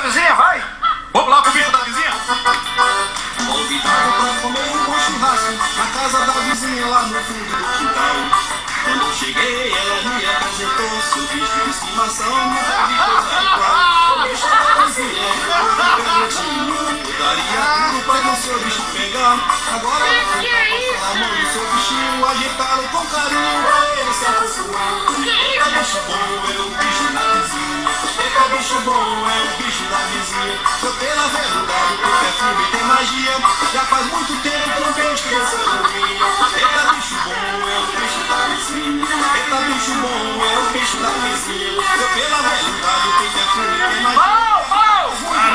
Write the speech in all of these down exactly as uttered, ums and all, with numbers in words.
vizinha, vai! Vamos lá com o bicho da vizinha? Convidado pra comer um bom churrasco na casa da vizinha lá no fundo do quintal. Quando eu cheguei, ela me apresentou seu bicho de estimação. Nunca vi coisa igual. O bicho da vizinha é presentinho. Eu daria tudo pra no seu bicho pegar. Agora eu vou passar a mão no seu bichinho, ajeitá-lo com carinho pra ele se acostumar. Eita bicho bom, é o bicho da vizinha. Eita bicho bom, é o bicho da vizinha. Seu pelo aveludado, teu perfume tem magia. Já faz muito tempo que um beijo dessa folia. Eita bicho bom, é o bicho da vizinha. Eita bicho bom, é o bicho da vizinha. Seu pelo aveludado, teu perfume tem magia. Bom, bom!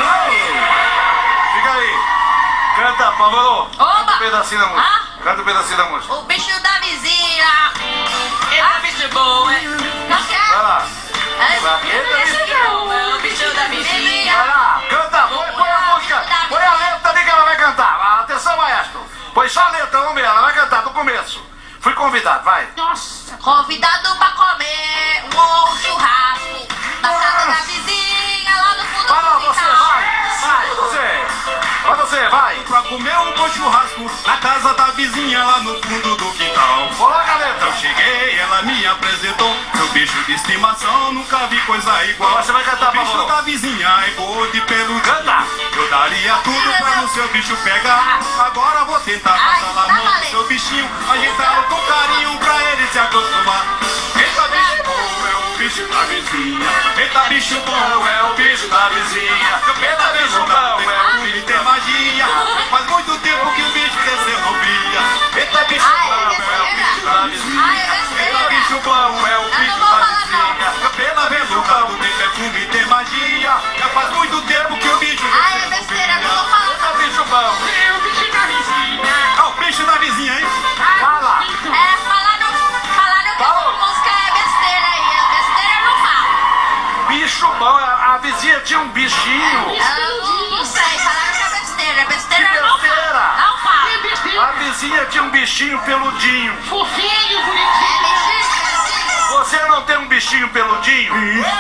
Fica aí. Canta, Pavô. Canta um pedacinho da música. Ah? Canta um pedacinho da música. O bicho da vizinha. Eita bicho bom, é. Vai lá. Eita bicho bom, é o bicho da vizinha. Vai lá, canta, põe, põe a música, põe a letra ali que ela vai cantar. Atenção, maestro. Põe só a letra, vamos ver, ela vai cantar do começo. Fui convidado, vai. Nossa. Convidado pra comer um bom churrasco na casa da vizinha lá no fundo Vai lá, do você, quintal. vai, vai, você. Vai você, vai. Pra comer um bom churrasco na casa da vizinha lá no fundo do quintal. Coloca a letra. Eu cheguei, ela me apresentou seu bicho de estimação, nunca vi coisa igual. Você vai cantar, o bicho Pavô. da vizinha é bode pelo Canta. Eu daria tudo pra no seu bicho pegar. Agora vou tentar Ai, passar a tá mão no valendo. seu bichinho, ajeitá-lo com carinho pra ele se acostumar. Eita bicho bom, é o bicho da vizinha. Eita bicho bom, é o bicho da vizinha. Eita bicho bom, é o Ele tem magia. Faz muito tempo que o bicho desceu no bia. Eita bicho Ai, bom, é é o bicho da besteira. vizinha. Ai, é Eita besteira. bicho bom, é o Eu bicho não vou da falar vizinha. Pela veludado, tem perfume, tem magia. Já faz muito tempo que o bicho Ai, é desceu no besteira, bia. não vou falar. Eita bicho bom. É o bicho da vizinha. É o bicho da vizinha, hein? Vai lá. É, falaram, falaram que Falou. essa música é besteira aí. Besteira eu não falo. Bicho bom, a, a vizinha tinha um bichinho. Eu não, não sei, falaram que é besteira. Besteira Que eu não besteira? falo. Não falo. A vizinha tinha um bichinho peludinho. Fofinho, É bonitinho. mentira. Você não tem um bichinho peludinho?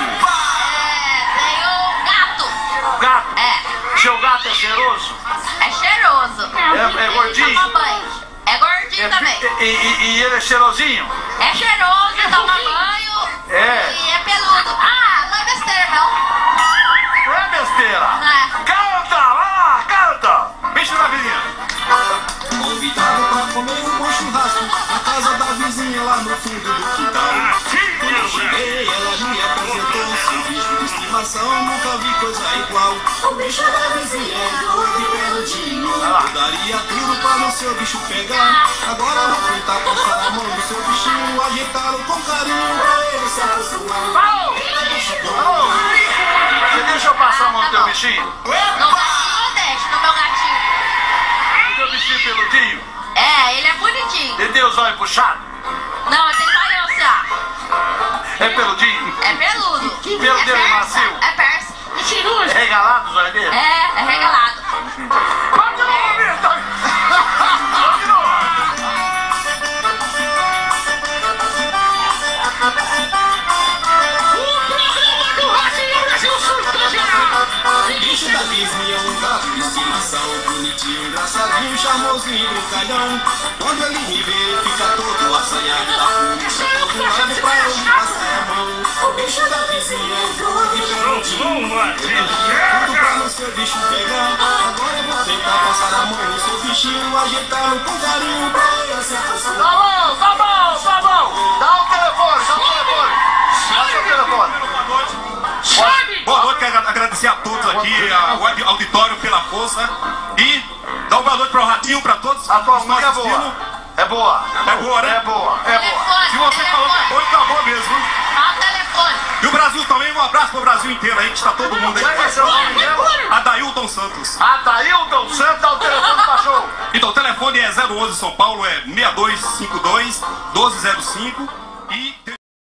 É, tem o gato. Gato. É, Seu gato é cheiroso? é cheiroso. É, é gordinho? Toma banho. É gordinho É, também. e, e- e ele é cheirosinho? É cheiroso, toma banho. É. E é peludo. Ah, não é besteira não. Não é besteira? Não é. Canta, lá, canta. Bicho da vizinha. Convidado pra comer um bom churrasco na casa da vizinha lá no fundo do quintal. Quando eu cheguei, ela me apresentou seu bicho de estimação. Nunca vi coisa igual. O bicho da vizinha é gordo e peludinho. Eu daria tudo pra no seu bicho pegar. Agora eu vou tentar passar a mão no seu bichinho, ajeitá-lo com carinho pra ele se acostumar. Alô? Alô? Você deixa eu passar a mão no teu bichinho? No gatinho eu deixo, no meu gatinho. O teu bichinho peludinho? É, ele é bonitinho. Ele tem os olhos puxados? Não, ele tem só É peludinho? É peludo. O pelo dele é macio? É persa. Mentiroso. É regalado os olhos dele? É, é regalado. Continua, Vitor! Continua! O programa do Ratinho Brasil surpresa. O bicho da vizinha é um gato de estimação, bonitinho, engraçadinho, charmosinho, brincalhão. Quando ele me vê, fica todo assanhado da fome. Todo lado pra ele passar a mão. O bicho da vizinha é gordo e peludinho. Eu daria tudo pra no seu bicho pegar. Agora eu vou tentar passar a mão no seu bichinho, ajeitá-lo com carinho pra ele se acostumar. Tá bom, tá bom, tá bom! Dá o telefone, dá o telefone! Dá o seu telefone! Sabe? Boa noite, quero agradecer a todos aqui, ao auditório pela força. E dar uma boa noite para o Ratinho, para todos. A tua que estão música é assistindo. boa! É boa! É boa, né? É boa, é boa! Telefone, Se você falou que é boa, então é boa mesmo. Dá o telefone. E o Brasil também, um abraço para o Brasil inteiro aí, que está todo mundo Como é que é aí. seu nome mesmo? Adailton Santos. Adailton Santos, dá o telefone do cachorro! Então, o telefone é zero onze São Paulo, é seis dois cinco dois, um dois zero cinco.